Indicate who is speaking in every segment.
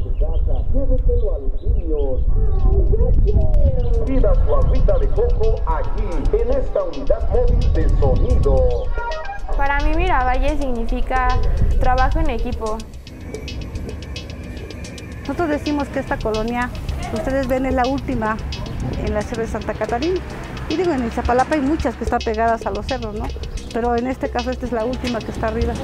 Speaker 1: de casa, lléveselo a los niños. Pida su agüita de coco aquí, en esta unidad móvil de sonido.
Speaker 2: Para mí Miravalle significa trabajo en equipo.
Speaker 3: Nosotros decimos que esta colonia, ustedes ven, es la última en la Sierra de Santa Catarina. Y digo, en Iztapalapa hay muchas que están pegadas a los cerros, ¿no? Pero en este caso esta es la última que está arriba.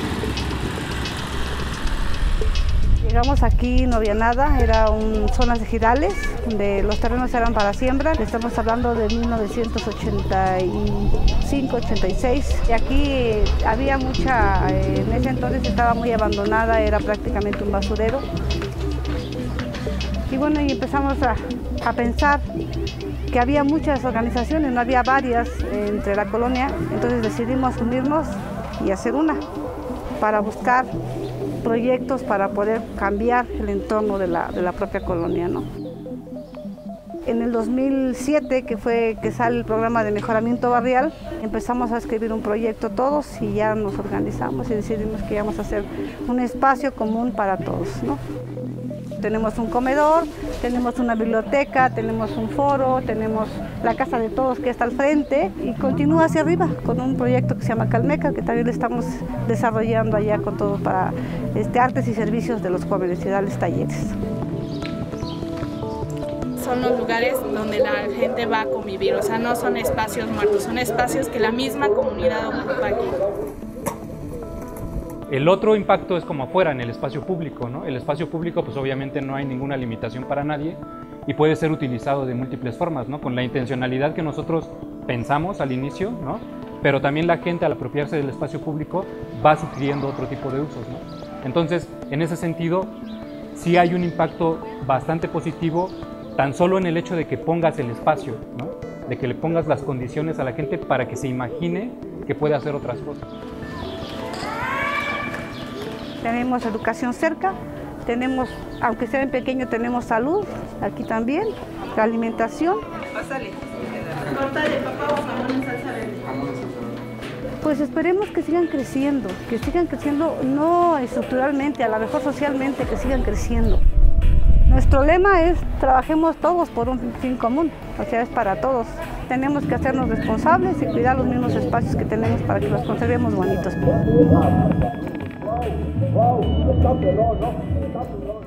Speaker 3: Llegamos aquí, no había nada, eran zonas ejidales, donde los terrenos eran para siembra. Estamos hablando de 1985, 86. Y aquí había mucha, en ese entonces estaba muy abandonada, era prácticamente un basurero. Y bueno, y empezamos a pensar que había muchas organizaciones, no había varias entre la colonia, entonces decidimos unirnos y hacer una para buscar proyectos para poder cambiar el entorno de la propia colonia, ¿no? En el 2007, que fue que sale el programa de mejoramiento barrial, empezamos a escribir un proyecto todos y ya nos organizamos y decidimos que íbamos a hacer un espacio común para todos, ¿no? Tenemos un comedor, tenemos una biblioteca, tenemos un foro, tenemos la casa de todos que está al frente y continúa hacia arriba con un proyecto que se llama Calmeca, que también le estamos desarrollando allá con todo para artes y servicios de los jóvenes y darles talleres.
Speaker 4: Son los lugares donde la gente va a convivir, o sea, no son espacios muertos, son espacios que la misma comunidad ocupa aquí.
Speaker 5: El otro impacto es como afuera, en el espacio público, ¿no? El espacio público, pues obviamente no hay ninguna limitación para nadie y puede ser utilizado de múltiples formas, ¿no? Con la intencionalidad que nosotros pensamos al inicio, ¿no? Pero también la gente al apropiarse del espacio público va sugiriendo otro tipo de usos, ¿no? Entonces, en ese sentido, sí hay un impacto bastante positivo, tan solo en el hecho de que pongas el espacio, ¿no? De que le pongas las condiciones a la gente para que se imagine que puede hacer otras cosas.
Speaker 3: Tenemos educación cerca, tenemos, aunque sea en pequeño, tenemos salud, aquí también, la alimentación.
Speaker 4: Pásale. Córtale, papá, o jamón en salsa verde.
Speaker 3: Pues esperemos que sigan creciendo no estructuralmente, a lo mejor socialmente, que sigan creciendo. Nuestro lema es, trabajemos todos por un fin común, o sea, es para todos. Tenemos que hacernos responsables y cuidar los mismos espacios que tenemos para que los conservemos bonitos.
Speaker 1: Wow, está perrón, ¿no? Está perrón.